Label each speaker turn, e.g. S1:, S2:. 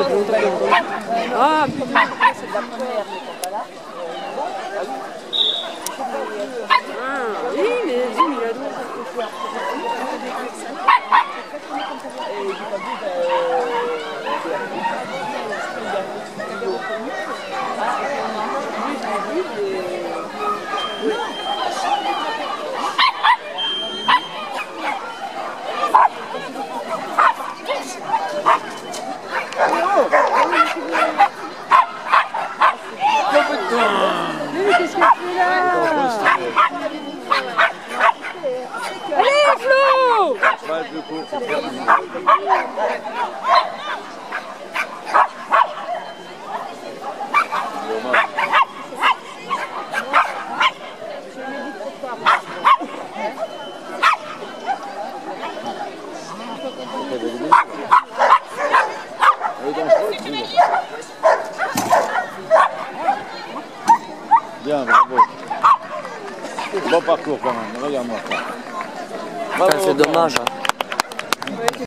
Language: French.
S1: Ah putain. Ah, oui, mais Jim, il a donc. Qu'est-ce que tu fais là? Allez, Flo!
S2: Bien, bravo. Bon parcours quand même, regarde-moi ça.
S3: C'est dommage. Hein.